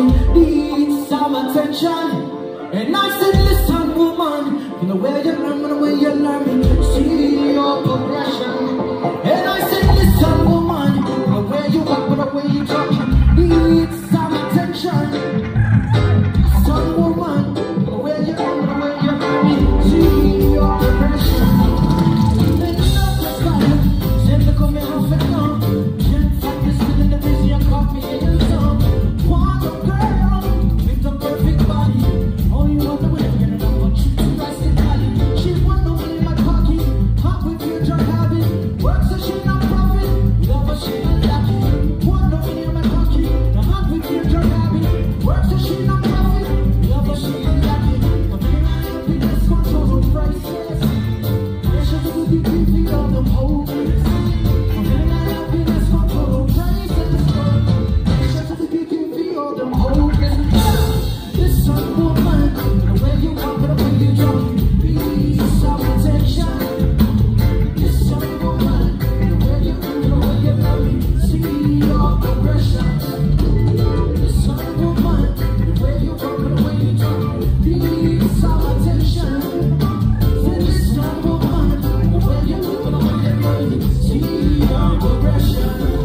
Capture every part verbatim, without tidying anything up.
need some attention. And I said, listen, woman, from the way you learn, from the way you learn, see your progression. And I said, listen, woman, from the way you walk, from the way you talk, need some attention. Listen, woman, from the way you learn, from the way you learn, see your progression. Then you know what's fire, send the come off and on. Can't fight this in the busy and coffee in your song. Want a girl with a perfect body. Oh, you want the way I'm getting up, want you to rest in body. She want no money in my pocket, hot with your drug habit. Work so she not profit, love her she not lucky. Want no money in my pocket, the hot with your drug habit. Work so she not profit, love her she not lucky. I'm feeling happiness, control no prices. Pressure to be creepy on the whole. I'm feeling happiness, control no prices. Pressure to be creepy on the whole. Listen, woman, the way you walk, the way you talk, need some attention. Listen, woman, the way you move, the way you love me, see your progression. Listen, woman, the way you walk, the way you talk, need some attention. Listen, woman, the way you move, the way you love me, see your progression.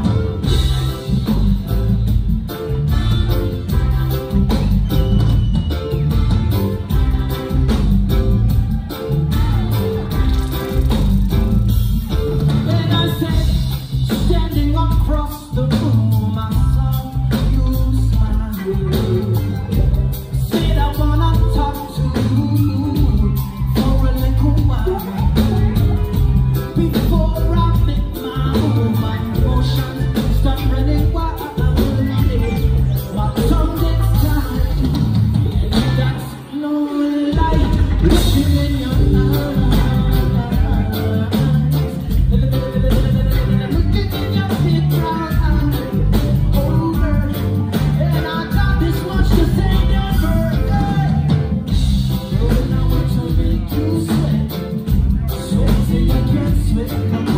Standing across the room, I saw you smile. Said I wanna talk to you for a little while. Before I make my move, my emotions start running wild. My tongue gets tied, and that's no lie. Looking in your eyes. Sweat.